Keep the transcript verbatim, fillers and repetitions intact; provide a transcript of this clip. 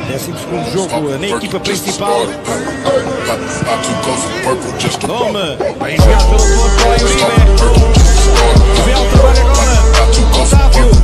décimo segundo jogo na equipa principal. Nome, bem jogado pelo Porto, Uribe. O Bel trabalha agora. Otávio.